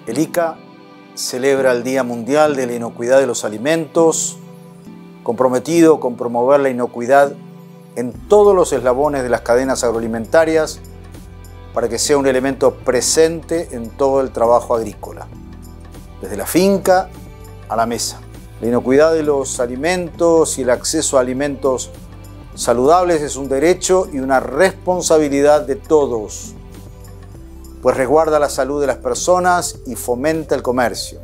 El ICA celebra el Día Mundial de la Inocuidad de los Alimentos, comprometido con promover la inocuidad en todos los eslabones de las cadenas agroalimentarias para que sea un elemento presente en todo el trabajo agrícola, desde la finca a la mesa. La inocuidad de los alimentos y el acceso a alimentos saludables es un derecho y una responsabilidad de todos, pues resguarda la salud de las personas y fomenta el comercio.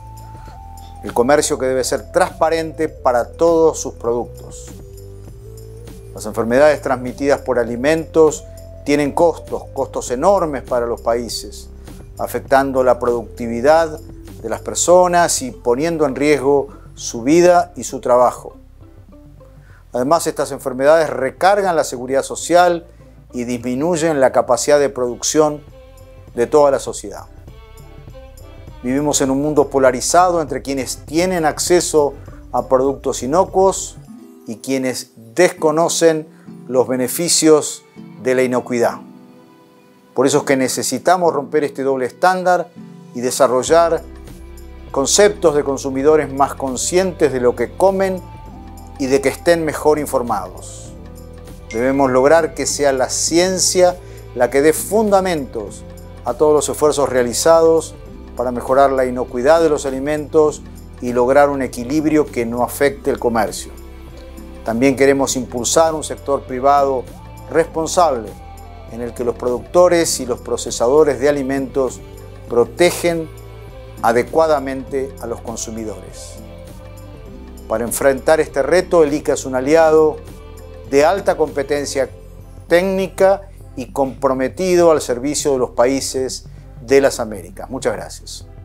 El comercio que debe ser transparente para todos sus productos. Las enfermedades transmitidas por alimentos tienen costos enormes para los países, afectando la productividad de las personas y poniendo en riesgo su vida y su trabajo. Además, estas enfermedades recargan la seguridad social y disminuyen la capacidad de producción de toda la sociedad. Vivimos en un mundo polarizado entre quienes tienen acceso a productos inocuos y quienes desconocen los beneficios de la inocuidad. Por eso es que necesitamos romper este doble estándar y desarrollar conceptos de consumidores más conscientes de lo que comen y de que estén mejor informados. Debemos lograr que sea la ciencia la que dé fundamentos a todos los esfuerzos realizados para mejorar la inocuidad de los alimentos y lograr un equilibrio que no afecte el comercio. También queremos impulsar un sector privado responsable en el que los productores y los procesadores de alimentos protegen adecuadamente a los consumidores. Para enfrentar este reto, el ICA es un aliado de alta competencia técnica y comprometido al servicio de los países de las Américas. Muchas gracias.